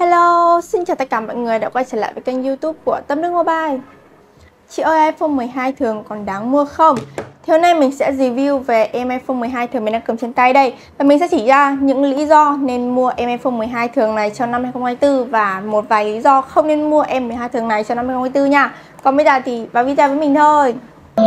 Hello, xin chào tất cả mọi người đã quay trở lại với kênh YouTube của Tâm Đức Mobile. Chị ơi, iPhone 12 thường còn đáng mua không? Thì hôm nay mình sẽ review về em iPhone 12 thường mình đang cầm trên tay đây. Và mình sẽ chỉ ra những lý do nên mua em iPhone 12 thường này cho năm 2024 và một vài lý do không nên mua em 12 thường này cho năm 2024 nha. Còn bây giờ thì vào video với mình thôi.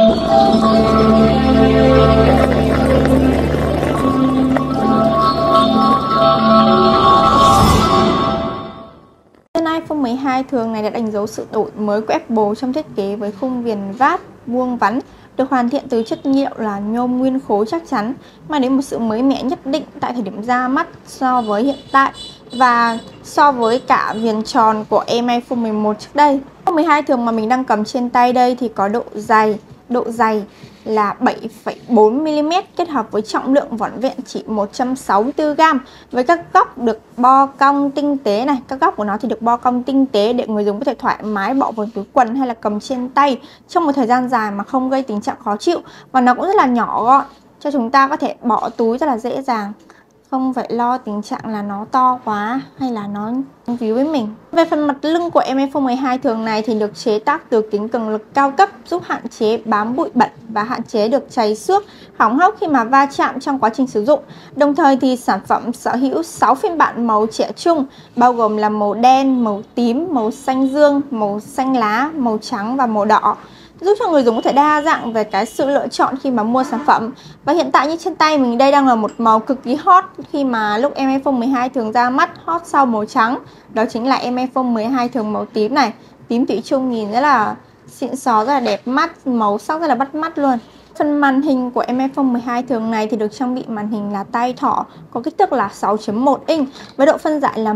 iPhone 12 thường này đã đánh dấu sự đổi mới của Apple trong thiết kế với khung viền vát vuông vắn được hoàn thiện từ chất liệu là nhôm nguyên khối chắc chắn, mang đến một sự mới mẻ nhất định tại thời điểm ra mắt so với hiện tại và so với cả viền tròn của em iPhone 11 trước đây. iPhone 12 thường mà mình đang cầm trên tay đây thì có độ dày là 7,4mm kết hợp với trọng lượng vỏn vẹn chỉ 164g, với các góc được bo cong tinh tế này. Các góc của nó thì được bo cong tinh tế để người dùng có thể thoải mái bỏ vào túi quần hay là cầm trên tay trong một thời gian dài mà không gây tình trạng khó chịu. Và nó cũng rất là nhỏ gọn cho chúng ta có thể bỏ túi rất là dễ dàng, không phải lo tình trạng là nó to quá hay là nó víu với mình. Về phần mặt lưng của em iPhone 12 thường này thì được chế tác từ kính cường lực cao cấp, giúp hạn chế bám bụi bẩn và hạn chế được trầy xước, hỏng hóc khi mà va chạm trong quá trình sử dụng. Đồng thời thì sản phẩm sở hữu 6 phiên bản màu trẻ trung, bao gồm là màu đen, màu tím, màu xanh dương, màu xanh lá, màu trắng và màu đỏ, giúp cho người dùng có thể đa dạng về cái sự lựa chọn khi mà mua sản phẩm. Và hiện tại như trên tay mình đây đang là một màu cực kỳ hot khi mà lúc em iPhone 12 thường ra mắt, hot sau màu trắng. Đó chính là em iPhone 12 thường màu tím này. Tím thủy chung nhìn rất là xịn xò, rất là đẹp mắt, màu sắc rất là bắt mắt luôn. Phần màn hình của em iPhone 12 thường này thì được trang bị màn hình là tay thỏ có kích thước là 6.1 inch với độ phân giải là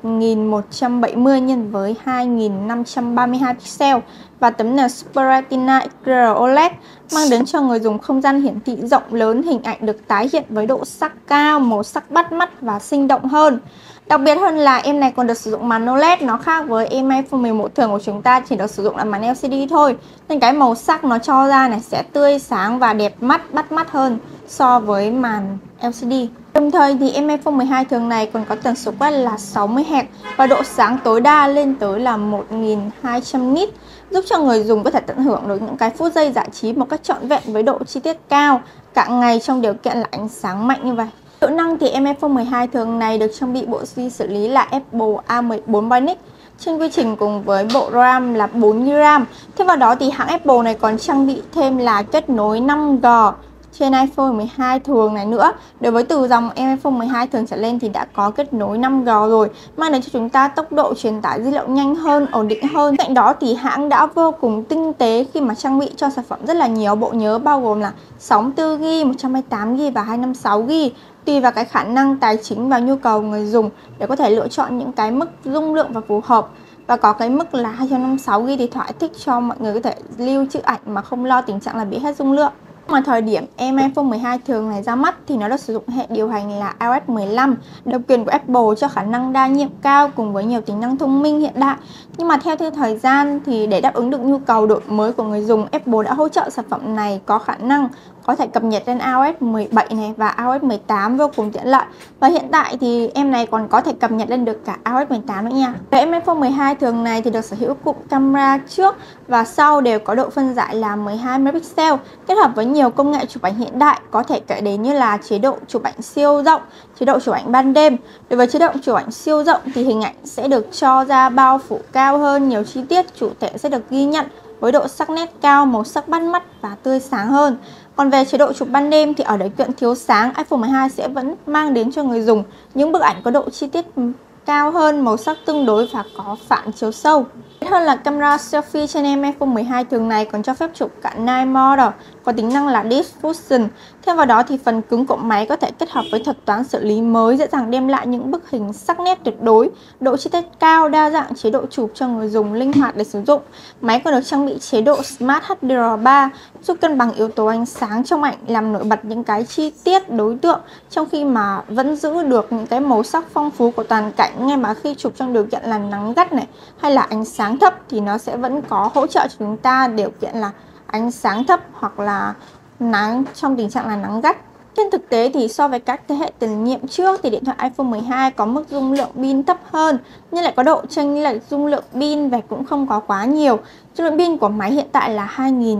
1170 x với 2532 pixel và tấm nền Super Retina XDR OLED mang đến cho người dùng không gian hiển thị rộng lớn, hình ảnh được tái hiện với độ sắc cao, màu sắc bắt mắt và sinh động hơn. Đặc biệt hơn là em này còn được sử dụng màn OLED, nó khác với em iPhone 11 thường của chúng ta chỉ được sử dụng là màn LCD thôi. Nên cái màu sắc nó cho ra này sẽ tươi sáng và đẹp mắt, bắt mắt hơn so với màn LCD. Đồng thời thì em iPhone 12 thường này còn có tần số quét là 60Hz và độ sáng tối đa lên tới là 1200 nit, giúp cho người dùng có thể tận hưởng được những cái phút giây giải trí một cách trọn vẹn với độ chi tiết cao cả ngày trong điều kiện là ánh sáng mạnh như vậy. Hiệu năng thì em iPhone 12 thường này được trang bị bộ vi xử lý là Apple A14 Bionic trên quy trình cùng với bộ RAM là 4GB. Thêm vào đó thì hãng Apple này còn trang bị thêm là kết nối 5G trên iPhone 12 thường này nữa. Đối với từ dòng em iPhone 12 thường trở lên thì đã có kết nối 5G rồi, mang đến cho chúng ta tốc độ truyền tải dữ liệu nhanh hơn, ổn định hơn. Cạnh đó thì hãng đã vô cùng tinh tế khi mà trang bị cho sản phẩm rất là nhiều bộ nhớ, bao gồm là 64GB, 128GB và 256GB, tùy vào cái khả năng tài chính và nhu cầu người dùng để có thể lựa chọn những cái mức dung lượng và phù hợp. Và có cái mức là 256GB thì thỏa thích cho mọi người có thể lưu trữ ảnh mà không lo tình trạng là bị hết dung lượng. Mà thời điểm em iPhone 12 thường này ra mắt thì nó được sử dụng hệ điều hành là iOS 15, độc quyền của Apple cho khả năng đa nhiệm cao cùng với nhiều tính năng thông minh hiện đại. Nhưng mà theo thời gian thì để đáp ứng được nhu cầu đổi mới của người dùng, Apple đã hỗ trợ sản phẩm này có khả năng có thể cập nhật lên iOS 17 này và iOS 18 vô cùng tiện lợi. Và hiện tại thì em này còn có thể cập nhật lên được cả iOS 18 nữa nha. Về em iPhone 12 thường này thì được sở hữu cụm camera trước và sau đều có độ phân giải là 12 megapixel, kết hợp với nhiều công nghệ chụp ảnh hiện đại, có thể kể đến như là chế độ chụp ảnh siêu rộng, chế độ chụp ảnh ban đêm. Đối với chế độ chụp ảnh siêu rộng thì hình ảnh sẽ được cho ra bao phủ cao hơn, nhiều chi tiết chủ thể sẽ được ghi nhận với độ sắc nét cao, màu sắc bắt mắt và tươi sáng hơn. Còn về chế độ chụp ban đêm thì ở điều kiện thiếu sáng, iPhone 12 sẽ vẫn mang đến cho người dùng những bức ảnh có độ chi tiết cao hơn, màu sắc tương đối và có phản chiếu sâu. Hơn là camera selfie trên em iPhone 12 thường này còn cho phép chụp cả Night Mode, có tính năng là Diffusion. Thêm vào đó thì phần cứng của máy có thể kết hợp với thuật toán xử lý mới, dễ dàng đem lại những bức hình sắc nét tuyệt đối, độ chi tiết cao, đa dạng chế độ chụp cho người dùng linh hoạt để sử dụng. Máy còn được trang bị chế độ Smart HDR3, giúp cân bằng yếu tố ánh sáng trong ảnh, làm nổi bật những cái chi tiết đối tượng trong khi mà vẫn giữ được những cái màu sắc phong phú của toàn cảnh. Ngay mà khi chụp trong điều kiện là nắng gắt này hay là ánh sáng thấp thì nó sẽ vẫn có hỗ trợ cho chúng ta điều kiện là ánh sáng thấp hoặc là nắng trong tình trạng là nắng gắt. Trên thực tế thì so với các thế hệ tiền nhiệm trước thì điện thoại iPhone 12 có mức dung lượng pin thấp hơn, nhưng lại có độ chênh lệch dung lượng pin và cũng không có quá nhiều. Dung lượng pin của máy hiện tại là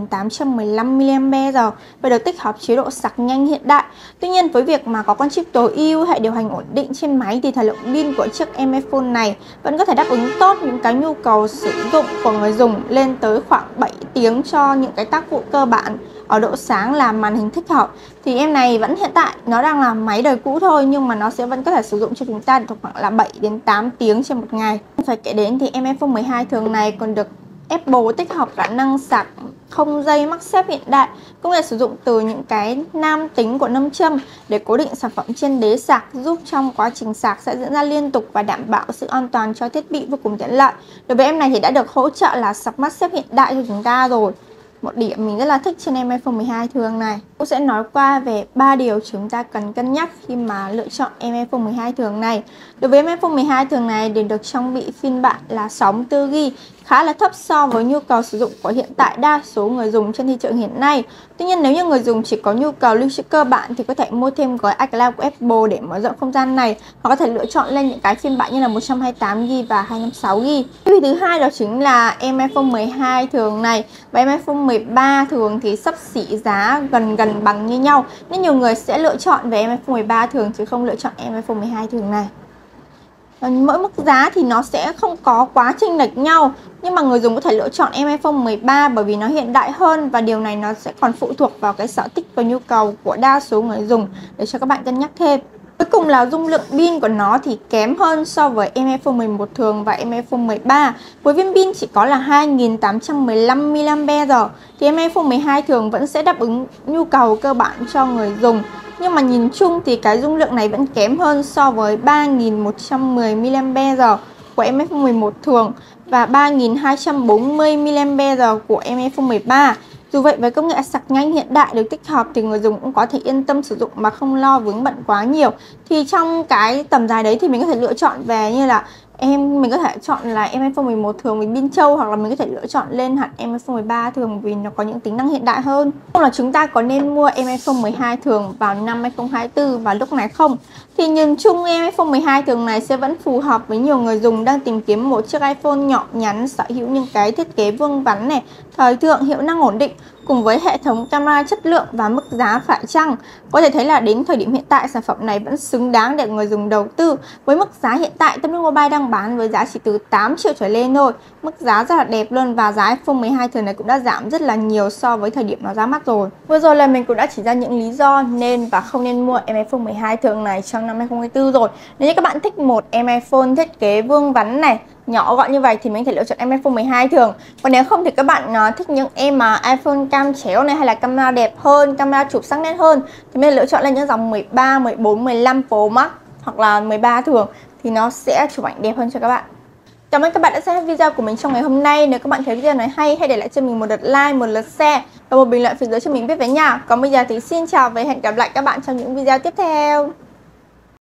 2815 mAh và được tích hợp chế độ sạc nhanh hiện đại. Tuy nhiên với việc mà có con chip tối ưu, hệ điều hành ổn định trên máy thì thời lượng pin của chiếc Mi Phone này vẫn có thể đáp ứng tốt những cái nhu cầu sử dụng của người dùng, lên tới khoảng 7 tiếng cho những cái tác vụ cơ bản. Ở độ sáng là màn hình thích hợp thì em này vẫn hiện tại nó đang là máy đời cũ thôi, nhưng mà nó sẽ vẫn có thể sử dụng cho chúng ta được khoảng là 7 đến 8 tiếng trên một ngày. Phải kể đến thì Mi Phone 12 thường này còn được Apple tích hợp khả năng sạc không dây MagSafe hiện đại, cũng là sử dụng từ những cái nam tính của nâm châm để cố định sản phẩm trên đế sạc, giúp trong quá trình sạc sẽ diễn ra liên tục và đảm bảo sự an toàn cho thiết bị vô cùng tiện lợi. Đối với em này thì đã được hỗ trợ là sạc MagSafe hiện đại cho chúng ta rồi. Một điểm mình rất là thích trên Mi Phone 12 thường này. Tôi sẽ nói qua về 3 điều chúng ta cần cân nhắc khi mà lựa chọn Mi Phone 12 thường này. Đối với Mi Phone 12 thường này thì được trang bị phiên bản là 64GB, khá là thấp so với nhu cầu sử dụng của hiện tại đa số người dùng trên thị trường hiện nay. Tuy nhiên nếu như người dùng chỉ có nhu cầu lưu trữ cơ bản thì có thể mua thêm gói iCloud của Apple để mở rộng không gian này, hoặc có thể lựa chọn lên những cái phiên bản như là 128GB và 256GB. Vì thứ hai đó chính là Mi Phone 12 thường này và Mi Phone 13 thường thì xấp xỉ giá gần bằng như nhau, nên nhiều người sẽ lựa chọn về Mi Phone 13 thường chứ không lựa chọn Mi Phone 12 thường này. Mỗi mức giá thì nó sẽ không có quá chênh lệch nhau, nhưng mà người dùng có thể lựa chọn Mi Phone 13 bởi vì nó hiện đại hơn, và điều này nó sẽ còn phụ thuộc vào cái sở thích và nhu cầu của đa số người dùng để cho các bạn cân nhắc thêm. Cuối cùng là dung lượng pin của nó thì kém hơn so với Mi Phone 11 thường và Mi Phone 13. Với viên pin chỉ có là 2815 mAh thì Mi Phone 12 thường vẫn sẽ đáp ứng nhu cầu cơ bản cho người dùng. Nhưng mà nhìn chung thì cái dung lượng này vẫn kém hơn so với 3110 mAh của Mi Phone 11 thường và 3240 mAh của Mi Phone 13. Dù vậy với công nghệ sạc nhanh hiện đại được tích hợp thì người dùng cũng có thể yên tâm sử dụng mà không lo vướng bận quá nhiều. Thì trong cái tầm dài đấy thì mình có thể lựa chọn về như là mình có thể chọn là Mi Phone 11 thường với pin trâu, hoặc là mình có thể lựa chọn lên hẳn Mi Phone 13 thường vì nó có những tính năng hiện đại hơn. Không là chúng ta có nên mua Mi Phone 12 thường vào năm 2024 và lúc này không? Thì nhìn chung Mi Phone 12 thường này sẽ vẫn phù hợp với nhiều người dùng đang tìm kiếm một chiếc iPhone nhỏ nhắn, sở hữu những cái thiết kế vuông vắn này, thời thượng, hiệu năng ổn định cùng với hệ thống camera chất lượng và mức giá phải chăng. Có thể thấy là đến thời điểm hiện tại sản phẩm này vẫn xứng đáng để người dùng đầu tư. Với mức giá hiện tại Tâm Linh Mobile đang bán với giá chỉ từ 8 triệu trở lên thôi. Mức giá rất là đẹp luôn, và giá iPhone 12 thường này cũng đã giảm rất là nhiều so với thời điểm nó ra mắt rồi. Vừa rồi là mình cũng đã chỉ ra những lý do nên và không nên mua Mi Phone 12 thường này trong năm 2024 rồi. Nếu như các bạn thích một Mi Phone thiết kế vuông vắn này, nhỏ gọn như vậy thì mình có thể lựa chọn Mi Phone 12 thường. Còn nếu không thì các bạn thích những em mà iPhone cam chéo này, hay là camera đẹp hơn, camera chụp sắc nét hơn thì mình lựa chọn lên những dòng 13, 14, 15 Pro Max hoặc là 13 thường thì nó sẽ chụp ảnh đẹp hơn cho các bạn. Cảm ơn các bạn đã xem video của mình trong ngày hôm nay. Nếu các bạn thấy video này hay, hãy để lại cho mình một lượt like, một lượt share và một bình luận phía dưới cho mình biết với nha. Còn bây giờ thì xin chào và hẹn gặp lại các bạn trong những video tiếp theo.